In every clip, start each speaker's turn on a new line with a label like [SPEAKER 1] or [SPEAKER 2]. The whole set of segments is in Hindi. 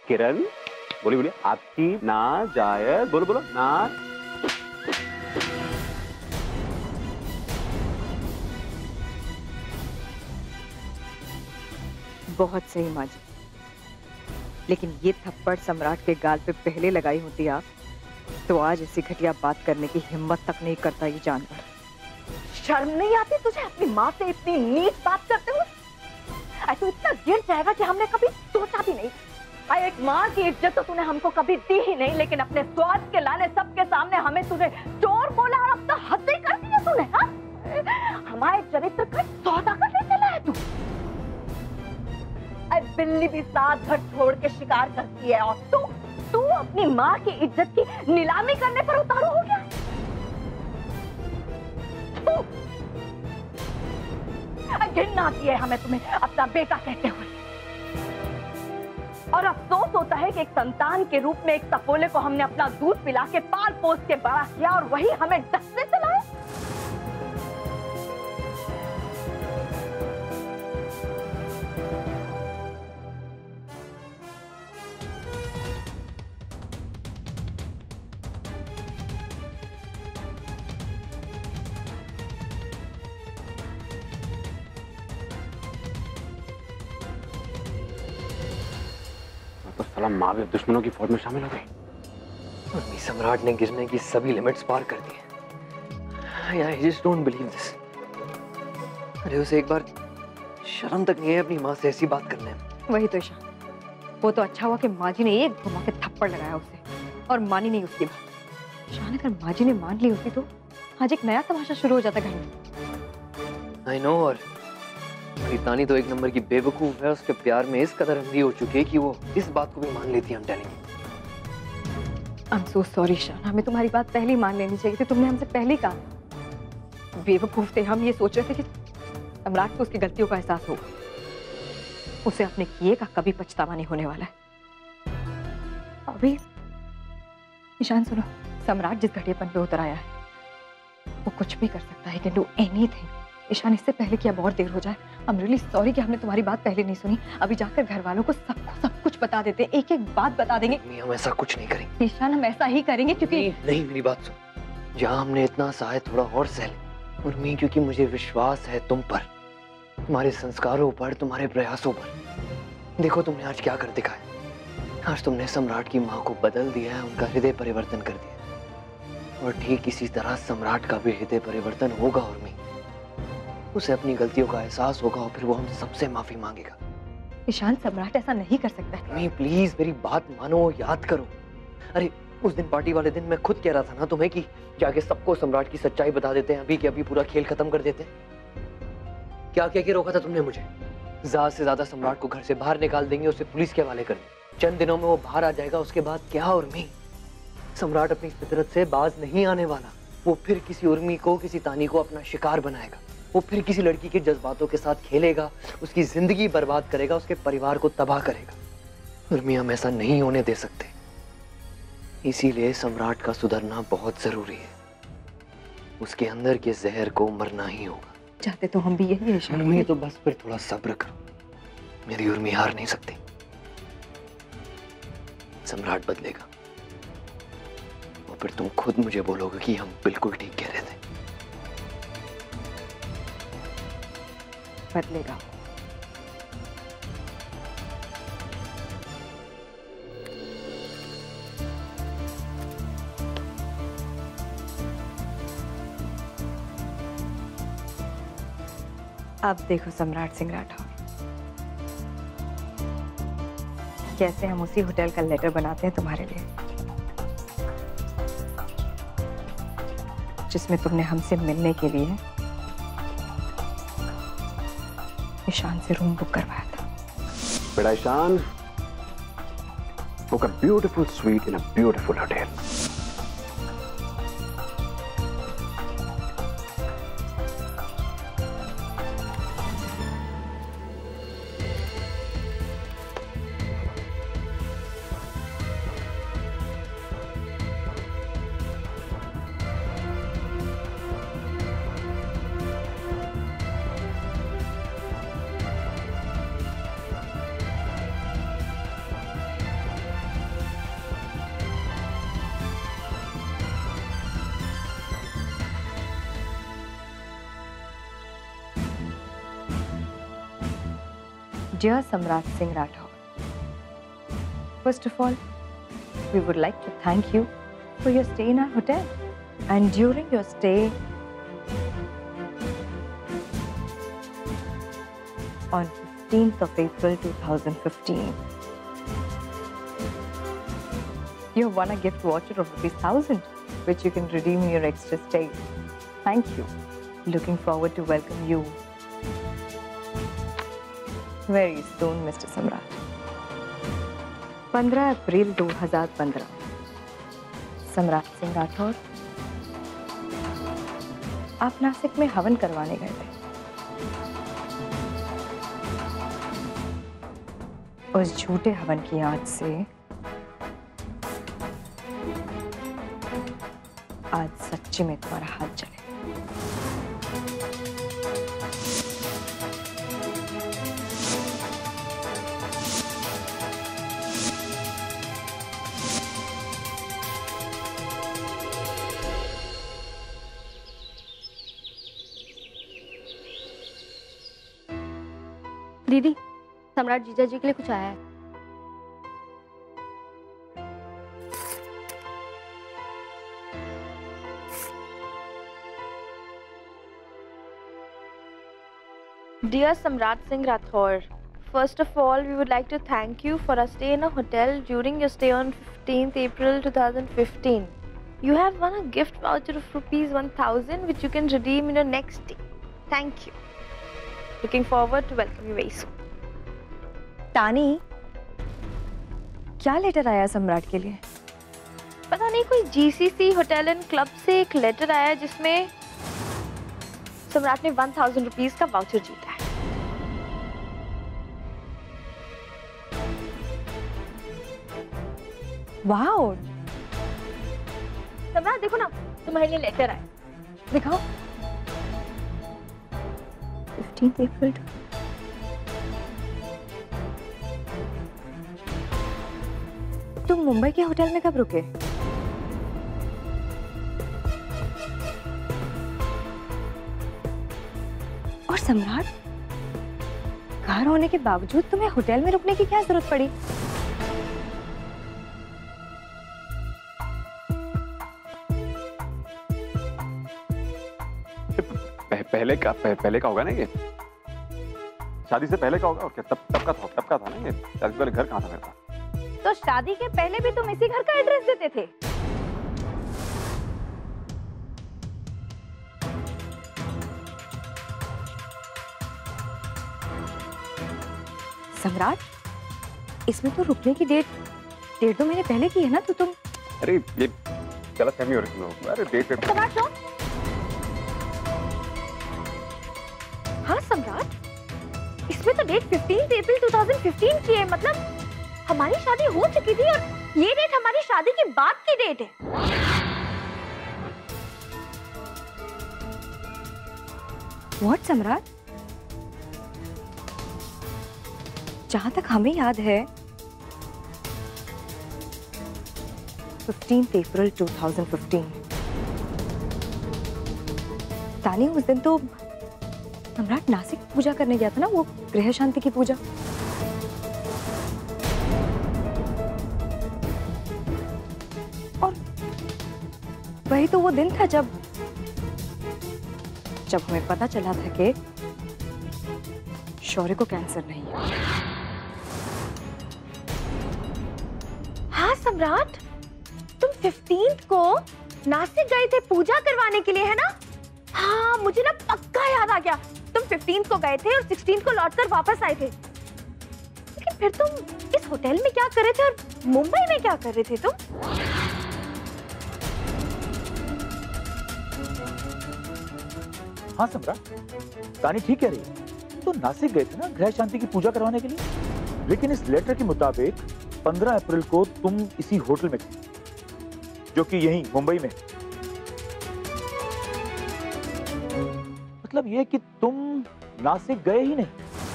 [SPEAKER 1] किरण बोलिए बोलिए, आपकी नाजायज, बोलो बोलो ना।
[SPEAKER 2] बहुत सही माँ जी, लेकिन ये थप्पड़ सम्राट के गाल पे पहले लगाई होती आप, तो आज ऐसी घटिया बात करने की हिम्मत तक नहीं करता ये जानवर।
[SPEAKER 3] शर्म नहीं आती तुझे अपनी माँ से इतनी नीच बात करते हुए? तू इतना गिर जाएगा कि हमने कभी सोचा भी नहीं। एक माँ की इज्जत तो तूने हमको कभी दी ही नहीं, लेकिन अपने स्वार्थ के लाने सबके सामने हमें तूने चोर बोला और अब तो हद ही कर दी है तूने। हाँ, हमारे चरित्र का सौदा करने चला है तू। बिल्ली भी साथ घर छोड़ के शिकार करती है और तू अपनी माँ की इज्जत की नीलामी करने पर उतारू हो गया। घिन आती है हमें तुम्हें अपना बेटा कहते हुए, और अफसोस होता है कि एक संतान के रूप में एक सपोले को हमने अपना दूध पिला के पाल पोस के बड़ा किया और वही हमें डसने चलाए।
[SPEAKER 1] तो साला माँ भी दुश्मनों की फौज में शामिल हो गई।
[SPEAKER 4] सम्राट ने गिरने की सभी लिमिट्स पार कर दी। I just don't believe this. अरे उसे एक बार शर्म तक नहीं है अपनी माँ से ऐसी बात करने में।
[SPEAKER 2] वही तो ईशान, वो तो अच्छा हुआ कि माँ जी ने एक घुमा के थप्पड़ लगाया उसे और मानी नहीं उसकी बात। ईशान, अगर माँ जी ने मान ली होती तो आज एक नया तमाशा शुरू हो जाता घर में।
[SPEAKER 4] I know, और तानी तो एक नंबर की बेवकूफ है, उसके प्यार में इस कदर अंधी हो चुकी है कि वो इस बात को भी मान लेती है। I'm telling you.
[SPEAKER 2] I'm so sorry Ishan, हमें तुम्हारी बात पहले ही मान लेनी चाहिए थी। तुमने हमसे पहले ही कहा। बेवकूफ थे हम, ये सोच रहे थे कि सम्राट को उसकी गलतियों का एहसास होगा, उसे अपने किए का कभी पछतावा नहीं होने वाला है। अभी ईशान सुनो, सम्राट जिस घटियापन पे उतर आया है वो कुछ भी कर सकता है, कैन डू एनीथिंग। ईशान, इससे पहले कि अब और देर हो जाए, I'm really sorry कि हमने तुम्हारी बात पहले नहीं सुनी। अभी जाकर घर वालों को सब कुछ बता देते, एक एक बात बता देंगे।
[SPEAKER 4] हम ऐसा कुछ नहीं करेंगे
[SPEAKER 2] ईशान, हम ऐसा ही करेंगे क्योंकि
[SPEAKER 4] नहीं, मेरी बात सुन। जहाँ हमने इतना सहा है थोड़ा और सह ले। उर्मी, क्योंकि मुझे विश्वास है तुम पर, तुम्हारे संस्कारों पर, तुम्हारे प्रयासों पर। देखो तुमने आज क्या कर दिखाया। आज तुमने सम्राट की माँ को बदल दिया है, उनका हृदय परिवर्तन कर दिया, और ठीक इसी तरह सम्राट का भी हृदय परिवर्तन होगा। उर्मी, उसे अपनी गलतियों का एहसास होगा और फिर वो हम सबसे माफी मांगेगा।
[SPEAKER 2] ईशान, सम्राट ऐसा नहीं कर सकता है।
[SPEAKER 4] नहीं, प्लीज मेरी बात मानो, याद करो। अरे उस दिन पार्टी वाले दिन मैं खुद कह रहा था ना तुम्हें कि जाके सबको सम्राट की सच्चाई बता देते हैं, अभी के अभी पूरा खेल खत्म कर देते हैं। क्या कह के रोका था तुमने मुझे? ज्यादा से ज्यादा सम्राट को घर से बाहर निकाल देंगे, उसे पुलिस के हवाले कर देंगे। चंद दिनों में वो बाहर आ जाएगा, उसके बाद क्या? उर्मी, सम्राट अपनी फितरत से बाज नहीं आने वाला। वो फिर किसी उर्मी को, किसी तानी को अपना शिकार बनाएगा। वो फिर किसी लड़की के जज्बातों के साथ खेलेगा, उसकी जिंदगी बर्बाद करेगा, उसके परिवार को तबाह करेगा। उर्मी, हम ऐसा नहीं होने दे सकते। इसीलिए सम्राट का सुधरना बहुत जरूरी है। उसके अंदर के जहर को मरना ही होगा।
[SPEAKER 2] चाहते तो हम भी यही है।
[SPEAKER 4] उर्मी, तो बस फिर थोड़ा सब्र करो। मेरी उर्मी हार नहीं सकती। सम्राट बदलेगा और फिर तुम खुद मुझे बोलोगे कि हम बिल्कुल ठीक कह रहे थे।
[SPEAKER 2] बदलेगा। अब देखो सम्राट सिंह राठौर, कैसे हम उसी होटल का लेटर बनाते हैं तुम्हारे लिए, जिसमें तुमने हमसे मिलने के लिए ईशान से रूम बुक करवाया था।
[SPEAKER 1] बेटा Ishan, book a beautiful suite in a beautiful hotel.
[SPEAKER 2] Dear Samrat Singh Rathore, first of all, we would like to thank you for your stay in our hotel. And during your stay on 15th of April 2015, you have won a gift voucher of ₹1,000, which you can redeem in your extra stay. Thank you. Looking forward to welcome you very soon, Mr. Samrat. 15 अप्रैल 2015, सम्राट सिंह राठौर, आप नासिक में हवन करवाने गए थे। उस झूठे हवन की आंच से आज सच्ची में तुम्हारा हाथ जले।
[SPEAKER 3] दीदी, सम्राट जीजा जी के लिए कुछ आया है।
[SPEAKER 5] Dear Samrat Singh Rathore, first of all, we would like to thank you for a stay in a hotel during your stay on 15th April 2015. You have won a gift voucher of ₹1,000, which you can redeem in your next stay. Thank you. Looking forward to welcome you very soon.
[SPEAKER 2] तानी, क्या लेटर आया सम्राट के लिए?
[SPEAKER 5] पता नहीं, कोई GCC होटल एंड क्लब से एक लेटर आया जिसमें सम्राट ने ₹1,000 का वाउचर जीता है।
[SPEAKER 2] वाओ!
[SPEAKER 3] सम्राट देखो ना, तुम्हारे लिए लेटर आया।
[SPEAKER 2] दिखाओ। 15th April। तुम मुंबई के होटल में कब रुके? और सम्राट, घर होने के बावजूद तुम्हें होटल में रुकने की क्या जरूरत पड़ी?
[SPEAKER 1] पहले का होगा ना ये, शादी से पहले का होगा। और क्या तब का था ना ये? शादी से पहले घर कहाँ था मेरा?
[SPEAKER 3] तो शादी के पहले भी तुम इसी घर का एड्रेस देते थे?
[SPEAKER 2] सम्राट, इसमें तो रुकने की डेट 1.5 महीने पहले की है ना? तो तुम
[SPEAKER 1] अरे ये गलतफहमी हो रही है। अरे डेट
[SPEAKER 3] सम्राट सुन। हाँ सम्राट, इसमें तो डेट 15 अप्रैल 2015 की है। मतलब हमारी शादी हो चुकी थी और ये डेट हमारी शादी के बाद की डेट है।
[SPEAKER 2] व्हाट सम्राट? जहां तक हमें याद है 15 अप्रैल 2015। तानी, उस दिन तो सम्राट नासिक पूजा करने गया था ना, वो गृह शांति की पूजा। और वही तो वो दिन था जब हमें पता चला था कि शौर्य को कैंसर नहीं है।
[SPEAKER 3] हाँ सम्राट, तुम 15 को नासिक गए थे पूजा करवाने के लिए, है ना? हाँ, मुझे ना पक्का याद आ गया। तुम 15 को गए थे और 16 को लौटकर वापस आए थे। लेकिन फिर तुम इस होटल में क्या कर रहे थे और मुंबई में क्या कर रहे थे तुम?
[SPEAKER 6] हाँ सम्राट, तानी ठीक कह रही है। तो नासिक गए थे ना गृह शांति की पूजा करवाने के लिए, लेकिन इस लेटर के मुताबिक 15 अप्रैल को तुम इसी होटल में थे, जो कि यहीं मुंबई में। मतलब ये कि तुम नासिक गए ही नहीं।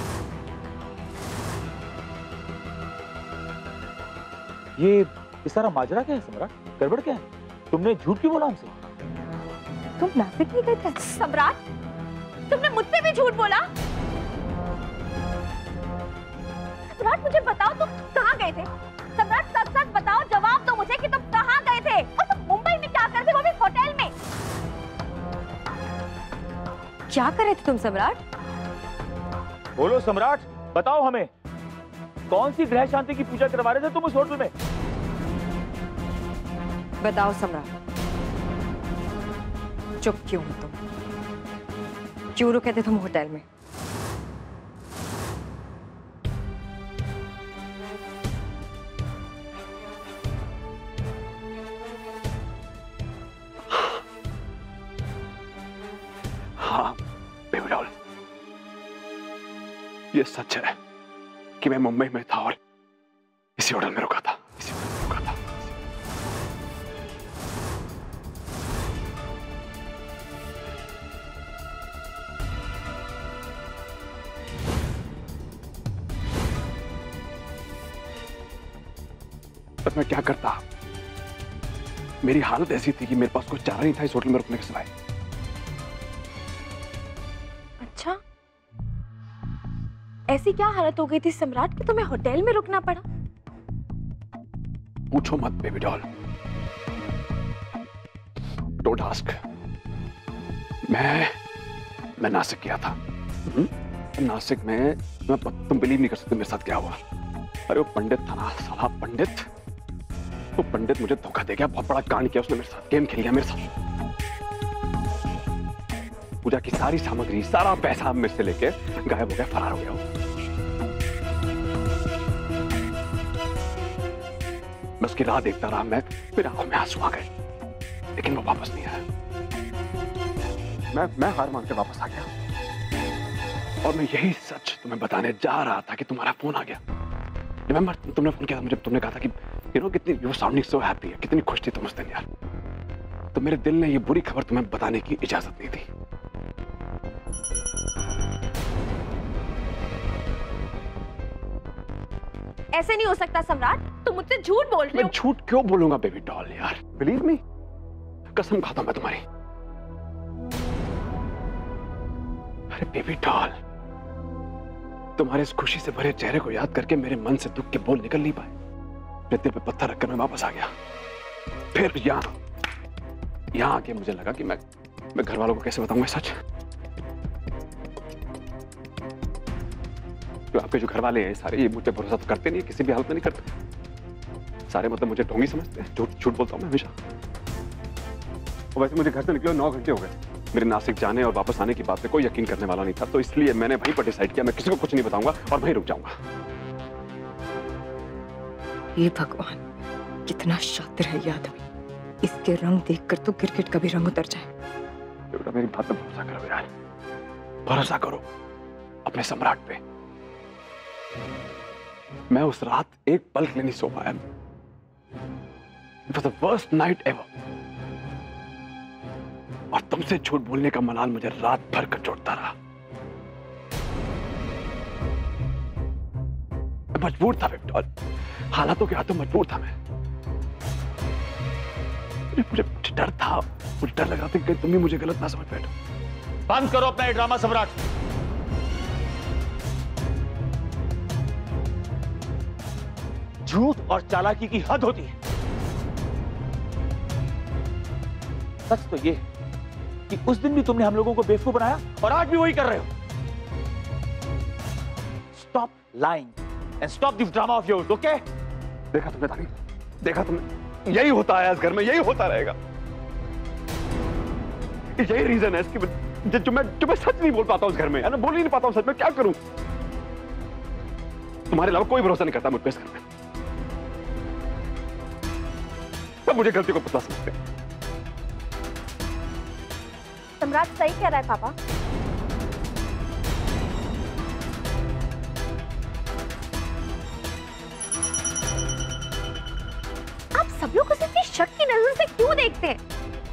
[SPEAKER 6] ये सारा माजरा क्या है सम्राट? गड़बड़ क्या है? तुमने झूठ क्यों बोला हमसे?
[SPEAKER 2] तुम नासिक नहीं गए थे?
[SPEAKER 3] सम्राट, तुमने मुझसे भी झूठ बोला। सम्राट मुझे बताओ तुम कहाँ गए थे? सम्राट सच सच बताओ, जवाब दो मुझे कि तुम कहाँ गए थे और तुम मुंबई में क्या करते, वो भी होटल में?
[SPEAKER 2] क्या कर रहे थे तुम सम्राट?
[SPEAKER 6] बोलो सम्राट, बताओ हमें, कौन सी ग्रह शांति की पूजा करवा रहे थे तुम उस होटल में?
[SPEAKER 2] बताओ सम्राट, चुप क्यों हो तुम? क्यों रुके थे तुम होटल में?
[SPEAKER 1] हाँ बेबी डॉल, ये सच है कि मैं मुंबई में था और इसी होटल में रुका था, इसी होटल में रुका था। पर मैं क्या करता, मेरी हालत ऐसी थी कि मेरे पास कोई चारा नहीं था इस होटल में रुकने के सिवाय।
[SPEAKER 5] अच्छा, ऐसी क्या हालत हो गई थी सम्राट कि तुम्हें होटल में रुकना पड़ा?
[SPEAKER 1] पूछो मत बेबी डॉल, डोंट आस्क। मैं नासिक गया था। नासिक में तुम बिलीव नहीं कर सकते मेरे साथ क्या हुआ। अरे वो पंडित था ना, साला पंडित, वो पंडित मुझे धोखा दे गया, बहुत बड़ा कांड किया उसने मेरे साथ, गेम खेल गया मेरे साथ। पूजा की सारी सामग्री, सारा पैसा मेरे से लेके गायब हो गया, फरार हो गया वो। मैं उसकी राह देखता रहा, मेरी आंखों में आंसू आ गए, लेकिन वो वापस नहीं आया। मैं हार मान के वापस आ गया और मैं यही सच तुम्हें बताने जा रहा था कि तुम्हारा फोन आ गया। रिमेंबर, तुमने फोन किया था मुझे, तुमने कहा था कि कितनी यू साउंडिंग सो हैप्पी है, कितनी खुश थी तुम उस दिन यार। तो मेरे दिल ने ये बुरी खबर तुम्हें बताने की इजाजत नहीं दी।
[SPEAKER 3] ऐसे नहीं हो सकता सम्राट, तुम मुझसे झूठ बोल रहे हो।
[SPEAKER 1] मैं झूठ क्यों बोलूंगा बेबी डॉल यार, बिलीव मी, कसम खाता हूं मैं तुम्हारी। अरे बेबी डॉल, तुम्हारे इस खुशी से भरे चेहरे को याद करके मेरे मन से दुख के बोल निकल नहीं पाए। मेरे दिल पे पत्थर रखकर मैं वापस आ गया। फिर यहां आके मुझे लगा कि मैं घर वालों को कैसे बताऊंगा सच। तो आपके जो घर वाले हैं सारे, ये मुझे भरोसा तो करते नहीं, किसी भी हालत में नहीं करते सारे, मतलब मुझे ढोंगी समझते हैं, झूठ बोलता हूं मैं हमेशा। और वैसे मुझे घर से निकले 9 घंटे हो गए। मेरे नासिक जाने और वापस आने की बात पे कोई यकीन करने वाला नहीं था, तो इसलिए मैंने वहीं पर डिसाइड किया मैं किसी को कुछ नहीं बताऊंगा और वहीं रुक जाऊंगा।
[SPEAKER 2] ये भगवान, कितना शातिर है ये आदमी, इसके रंग देखकर तो क्रिकेट का भी रंग उतर जाए।
[SPEAKER 1] बेटा मेरी बात पे भरोसा करो यार, भरोसा करो अपने सम्राट पे। मैं उस रात एक पल के लिए नहीं सो पाया। It was the worst night ever। और तुमसे झूठ बोलने का मलाल मुझे रात भर कचोटता रहा। मैं मजबूर था बेबी डॉल, हालातों के हाथों मजबूर था मैं। मुझे डर था, मुझे डर लग रहा था कि तुम भी मुझे गलत ना समझ बैठो।
[SPEAKER 6] बंद करो अपना ये ड्रामा सम्राट। झूठ और चालाकी की हद होती है। सच तो ये कि उस दिन भी तुमने हम लोगों को बेवकूफ बनाया और आज भी वही कर रहे हो। Stop lying and stop this drama of yours, okay?
[SPEAKER 1] देखा तुमने तानी, देखा तुमने, यही होता है इस घर में, यही होता रहेगा। यही रीजन है इसकी जो मैं सच नहीं बोल पाता हूं इस घर में, है ना, बोल ही नहीं पाता हूं सच में। क्या करूं? तुम्हारे अलावा कोई भरोसा नहीं करता मुझ पे इस घर में। सब मुझे गलती को पुतला समझते हैं।
[SPEAKER 3] सम्राट सही कह रहा है पापा। आप सब लोग उसे इतनी शक की नजर से क्यों देखते हैं?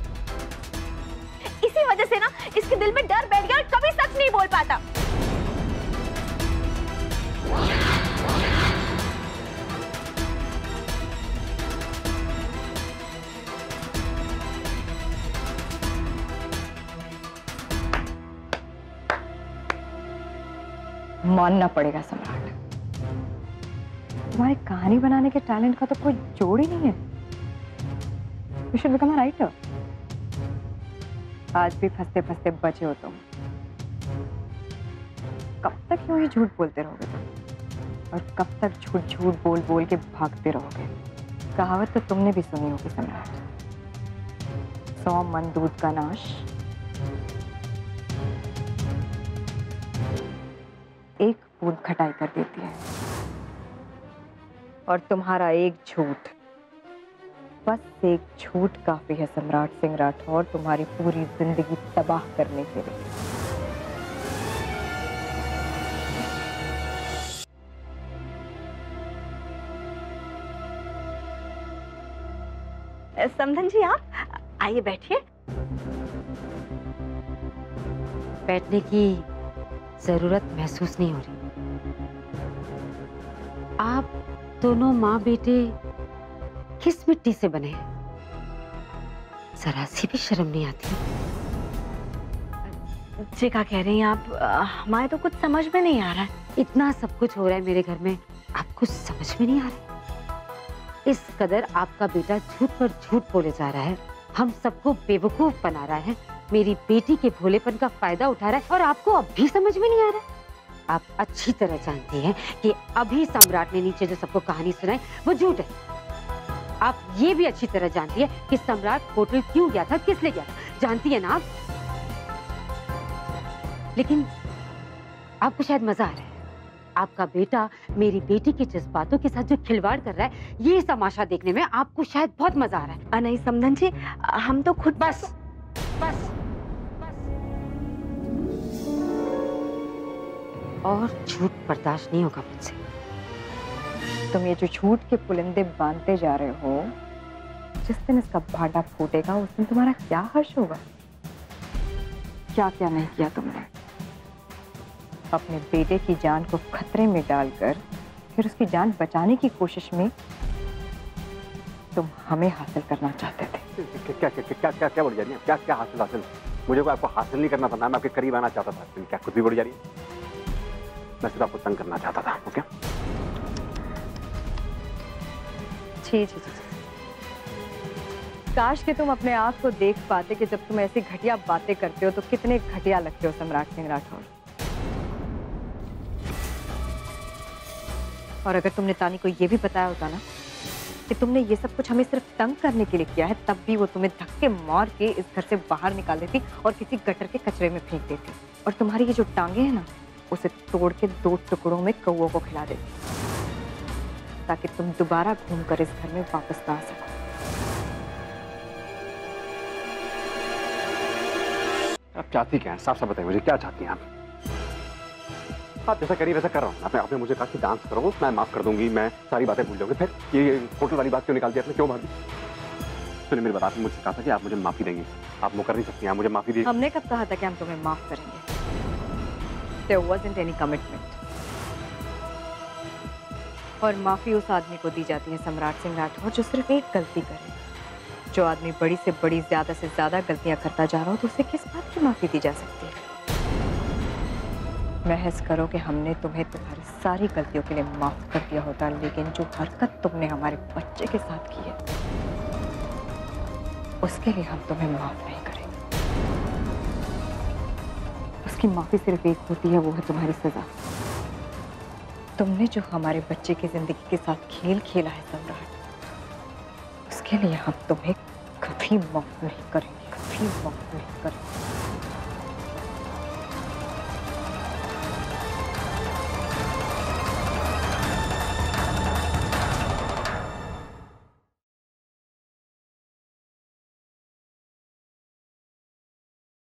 [SPEAKER 3] इसी वजह से ना इसके दिल में डर बैठ गया और कभी सच नहीं बोल पाता।
[SPEAKER 2] मानना पड़ेगा सम्राट, तुम्हारी कहानी बनाने के टैलेंट का तो कोई जोड़ ही नहीं है। You should become a writer. आज भी फंसते फंसते बचे हो तुम। कब तक यूं ही झूठ बोलते रहोगे तुम? और कब तक झूठ झूठ बोल बोल के भागते रहोगे? कहावत तो तुमने भी सुनी होगी सम्राट, 100 मन दूध का नाश, एक बूंद खटाई कर देती है। और तुम्हारा एक झूठ, बस एक झूठ काफी है सम्राट सिंह राठौर तुम्हारी पूरी जिंदगी तबाह करने के लिए।
[SPEAKER 3] समधन जी, आप आइए, बैठिए।
[SPEAKER 7] बैठने की जरूरत महसूस नहीं हो रही। आप दोनों माँ बेटे किस मिट्टी से बने हैं? जरा सी भी शर्म नहीं आती?
[SPEAKER 3] जी क्या कह रही हैं आप? हमारे तो कुछ समझ में नहीं आ रहा है।
[SPEAKER 7] इतना सब कुछ हो रहा है मेरे घर में, आपको समझ में नहीं आ रहा? इस कदर आपका बेटा झूठ पर झूठ बोले जा रहा है, हम सबको बेवकूफ बना रहा है, मेरी बेटी के भोलेपन का फायदा उठा रहा है, और आपको अब भी समझ में नहीं आ रहा? आप अच्छी तरह जानती हैं कि अभी सम्राट ने नीचे जो सबको कहानी सुनाई वो झूठ है। आप ये भी अच्छी तरह जानती है कि सम्राट होटल क्यों गया था, किस लिए गया था, जानती है ना आप? लेकिन आपको शायद मजा आ रहा है। आपका बेटा मेरी बेटी के जज्बातों के साथ जो खिलवाड़ कर रहा है, ये तमाशा देखने में आपको शायद बहुत मजा आ रहा है।
[SPEAKER 3] नहीं समधन जी, हम तो खुद
[SPEAKER 7] बस बस बस। और झूठ बर्दाश्त नहीं होगा मुझसे।
[SPEAKER 2] तुम ये जो झूठ के पुलिंदे बांधते जा रहे हो, जिस दिन इसका भाटा फूटेगा उस दिन तुम्हारा क्या हर्ष होगा। क्या क्या नहीं किया तुमने, अपने बेटे की जान को खतरे में डालकर फिर उसकी जान बचाने की कोशिश में तुम हमें हासिल करना चाहते थे।
[SPEAKER 1] क्या क्या क्या क्या क्या बोल जा रही है? क्या क्या हासिल? मुझे को आपको हासिल नहीं करना था ना, मैं आपके करीब आना चाहता था। क्या कुछ भी बोल जा रही है? मैं सिर्फ आपको तंग करना चाहता था। ओके?
[SPEAKER 2] जी जी जी। काश कि तुम अपने आप को देख पाते कि जब तुम ऐसी घटिया बातें करते हो तो कितने घटिया लगते हो सम्राट सिंह राठौर। और अगर तुमने तानी को यह भी बताया होता ना कि तुमने ये सब कुछ हमें सिर्फ तंग करने के लिए किया है, तब भी वो तुम्हें धक्के मार के इस घर से बाहर निकाल देती और किसी गटर के कचरे में फेंक देती, और तुम्हारी ये जो टांगे हैं ना, उसे तोड़ के 2 टुकड़ों में कौओं को खिला देती, ताकि तुम दोबारा घूमकर इस घर में वापस ना आ सको।
[SPEAKER 1] आप चाहती क्या है? साफ साफ बताइए मुझे, क्या चाहती हैं आप? आप जैसा करिए वैसा कर रहा हूँ। आपने मुझे कहा कि डांस करो, मैं माफ कर दूंगी, मैं सारी बातें भूल जाऊंगी। फिर ये होटल वाली बात क्यों निकाल दी आपने? क्यों भाभी? सुनिए मेरी बात, आपने मुझसे कहा था कि आप मुझे माफी देंगे। आप मुकर नहीं सकती, आप मुझे माफी दीजिए।
[SPEAKER 2] हमने कब कहा था कि हम तुम्हें माफ करेंगे? There wasn't any commitment. और माफी उस आदमी को दी जाती है सम्राट सिंह राठौर जो सिर्फ एक गलती करे। जो आदमी बड़ी से बड़ी, ज्यादा से ज्यादा गलतियां करता जा रहा हो, तो उसे किस बात की माफी दी जा सकती है? महज करो कि हमने तुम्हें तुम्हारी सारी गलतियों के लिए माफ कर दिया होता, लेकिन जो हरकत तुमने हमारे बच्चे के साथ की है उसके लिए हम तुम्हें माफ नहीं करेंगे। उसकी माफी सिर्फ एक होती है, वो है तुम्हारी सजा। तुमने जो हमारे बच्चे की जिंदगी के साथ खेल खेला है सम्राट, उसके लिए हम तुम्हें कभी माफ नहीं करेंगे, कभी माफ नहीं करेंगे।